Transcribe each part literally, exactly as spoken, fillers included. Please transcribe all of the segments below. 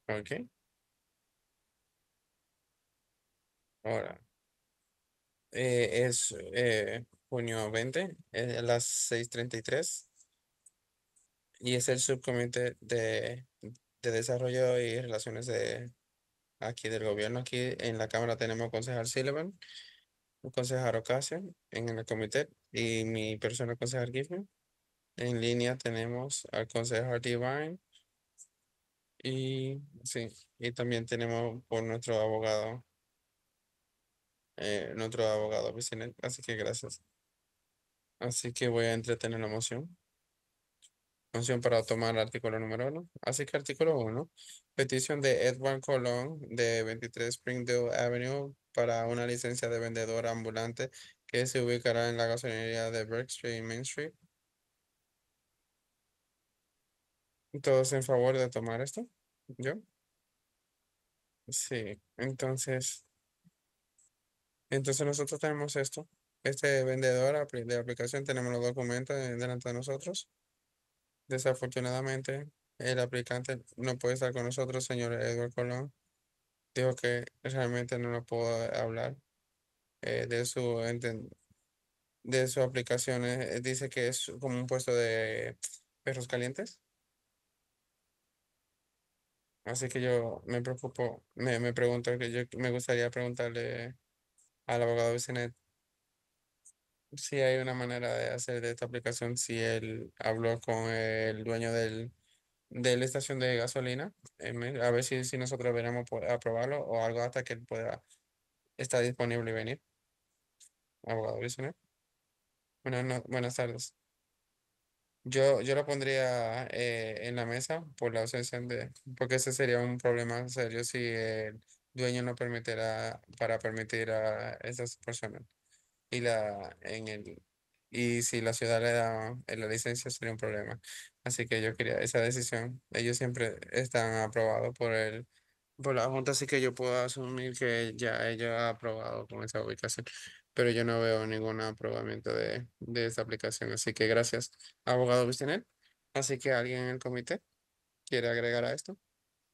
Ok. Ahora, eh, es eh, junio veinte, es a las seis treinta y tres, y es el subcomité de, de Desarrollo y Relaciones de aquí del gobierno. Aquí en la Cámara tenemos concejal Sullivan, un concejal Ocasio en el comité y mi persona concejal Gifford. En línea tenemos al concejal Divine y sí, y también tenemos por nuestro abogado, eh, nuestro abogado Vicente. Así que gracias. Así que voy a entretener la moción. Moción para tomar artículo número uno. Así que artículo uno. Petición de Edward Colón de veintitrés Springdale Avenue para una licencia de vendedor ambulante que se ubicará en la gasolinería de Burke Street y Main Street. ¿Todos en favor de tomar esto? ¿Yo? Sí. Entonces, entonces nosotros tenemos esto. Este vendedor apli- de aplicación, tenemos los documentos de- delante de nosotros. Desafortunadamente, el aplicante no puede estar con nosotros, señor Edward Colón. Dijo que realmente no lo puedo hablar eh, de su enten- de su aplicación. Eh, dice que es como un puesto de perros calientes. Así que yo me preocupo, me, me pregunto que yo me gustaría preguntarle al abogado Vicente si hay una manera de hacer de esta aplicación, si él habló con el dueño del, de la estación de gasolina, eh, me- a ver si, si nosotros deberíamos po- aprobarlo o algo hasta que él pueda estar disponible y venir. Abogado Vicente. Buenas, no- buenas tardes. Yo, yo lo pondría eh, en la mesa por la ausencia de, porque ese sería un problema serio si el dueño no permitiera para permitir a esas personas. Y la en el y si la ciudad le da eh, la licencia sería un problema. Así que yo quería esa decisión. Ellos siempre están aprobados por el por la Junta, así que yo puedo asumir que ya ella ha aprobado con esa ubicación, pero yo no veo ningún aprobamiento de, de esta aplicación. Así que gracias, abogado Vicente. Así que alguien en el comité quiere agregar a esto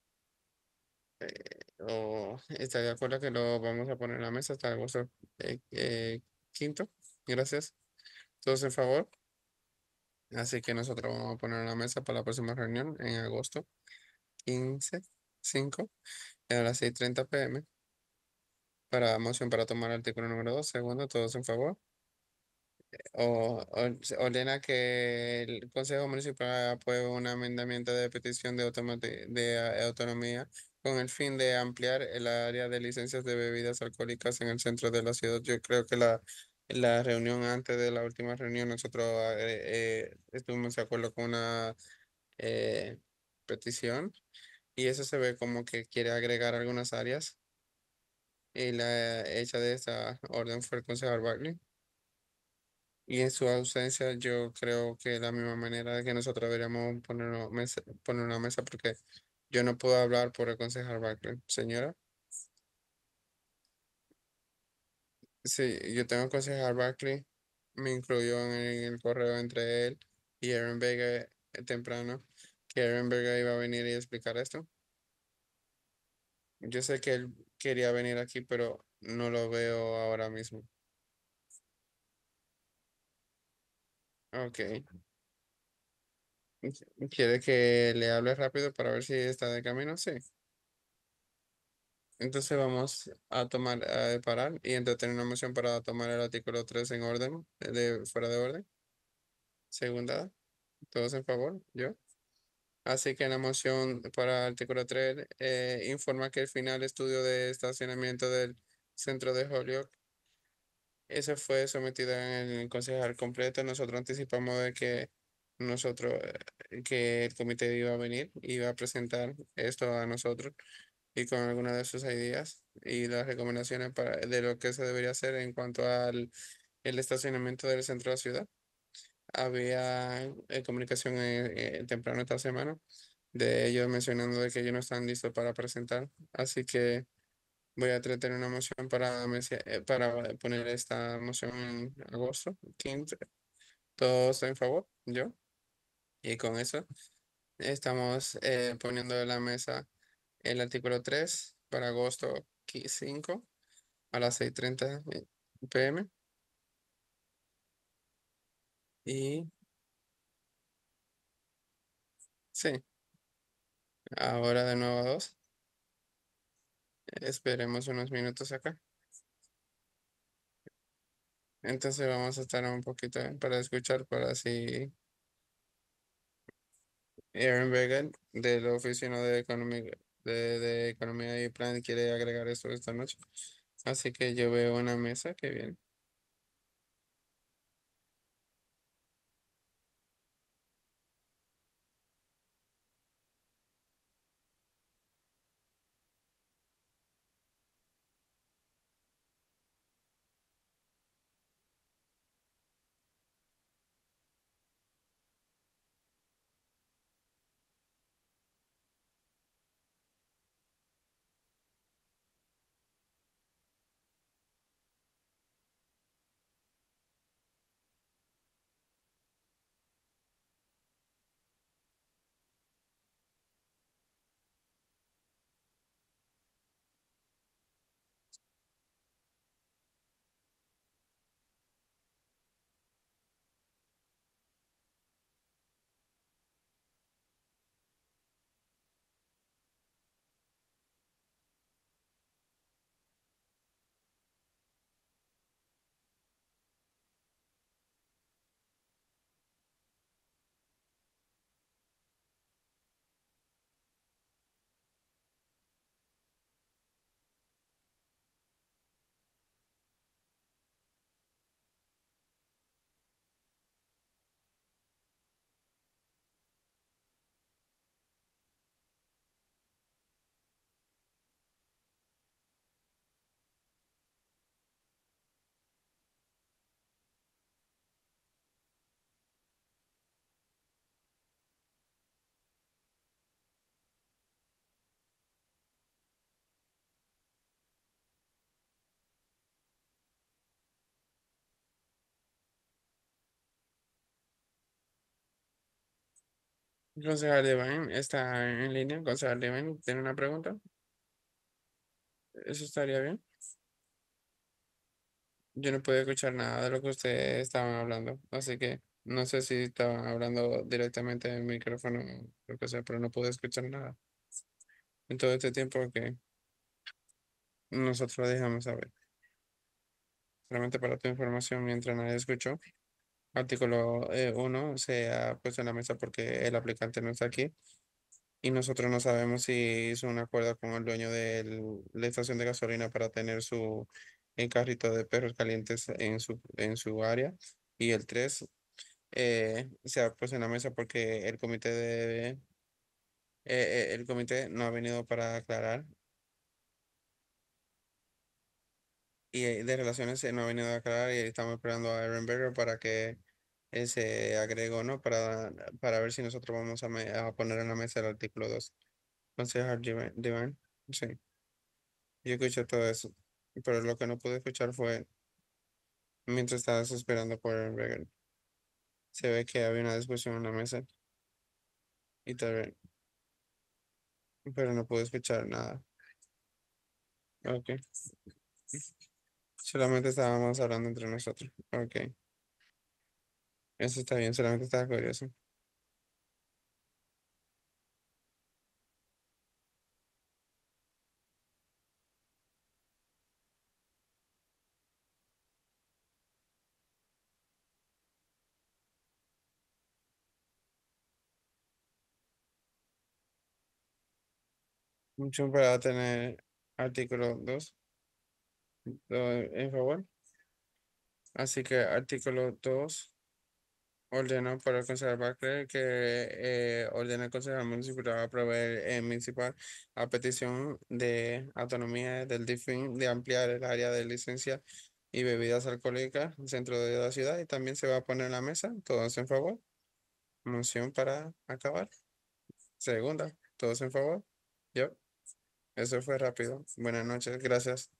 o está de acuerdo que lo vamos a poner en la mesa hasta agosto eh, eh, quinto. Gracias. Todos en favor. Así que nosotros vamos a poner en la mesa para la próxima reunión en agosto quince cinco a las seis treinta p m para moción para tomar artículo número dos. Segundo, todos en favor. O, o- se ordena que el Consejo Municipal apruebe un amendamiento de petición de, automati- de eh, autonomía con el fin de ampliar el área de licencias de bebidas alcohólicas en el centro de la ciudad. Yo creo que la, la reunión antes de la última reunión nosotros eh, eh, estuvimos de acuerdo con una eh, petición y eso se ve como que quiere agregar algunas áreas y la hecha de esta orden fue el concejal Bagley. Y en su ausencia, yo creo que la misma manera de que nosotros deberíamos poner, mesa, poner una mesa, porque yo no puedo hablar por el concejal Barclay. Señora, sí, yo tengo el concejal Barclay, me incluyó en el correo entre él y Aaron Vega eh, temprano, que Aaron Vega iba a venir y explicar esto. Yo sé que él quería venir aquí, pero no lo veo ahora mismo. Ok. ¿Quiere que le hable rápido para ver si está de camino? Sí. Entonces vamos a tomar, a parar y entonces una moción para tomar el artículo tres en orden, eh, de fuera de orden. Segunda, todos en favor, yo. Así que en la moción para el artículo tres eh, informa que el final estudio de estacionamiento del centro de Holyoke, ese fue sometido en el concejal completo. Nosotros anticipamos de que nosotros, eh, que el comité iba a venir, iba a presentar esto a nosotros y con algunas de sus ideas y las recomendaciones para, de lo que se debería hacer en cuanto al el estacionamiento del centro de la ciudad. Había eh, comunicación eh, eh, temprano esta semana de ellos mencionando de que ellos no están listos para presentar, así que voy a tratar una moción para, mesi- eh, para poner esta moción en agosto quince. ¿Todos en favor? Yo. Y con eso estamos eh, poniendo en la mesa El artículo tres para agosto cinco a las seis y treinta p m. Y sí, ahora de nuevo a dos. Esperemos unos minutos acá. Entonces vamos a estar un poquito para escuchar para si Aaron Began de la Oficina de Economía, de, de Economía y Plan quiere agregar esto esta noche. Así que yo veo una mesa que viene. Concejal Devane está en línea. Concejal Devane, ¿tiene una pregunta? Eso estaría bien. Yo no pude escuchar nada de lo que ustedes estaban hablando, así que no sé si estaban hablando directamente en el micrófono o lo que sea, pero no pude escuchar nada en todo este tiempo que nosotros dejamos saber. Solamente para tu información, mientras nadie escuchó, artículo eh, uno se ha puesto en la mesa porque el aplicante no está aquí y nosotros no sabemos si hizo un acuerdo con el dueño de la estación de gasolina para tener su el carrito de perros calientes en su, en su área. Y el tres eh, se ha puesto en la mesa porque el comité de eh, eh, el comité no ha venido para aclarar y eh, de relaciones eh, no ha venido a aclarar y estamos esperando a Aaron Berger para que él se agregue o no para, para ver si nosotros vamos a, me- a poner en la mesa el artículo dos. Concejal Divan, Divan, sí, yo escuché todo eso, pero lo que no pude escuchar fue mientras estabas esperando por Aaron Berger. Se ve que había una discusión en la mesa y tal vez, pero no pude escuchar nada. Ok. Solamente estábamos hablando entre nosotros. Ok, eso está bien, solamente estaba curioso. Mucho para tener artículo dos en favor. Así que artículo dos ordena por el concejal Barclay que eh, ordena al concejal municipal a proveer eh, municipal a petición de autonomía del D I F I N de ampliar el área de licencia y bebidas alcohólicas dentro de la ciudad y también se va a poner en la mesa. Todos en favor. Moción para acabar. Segunda. Todos en favor. Yo. Eso fue rápido. Buenas noches. Gracias.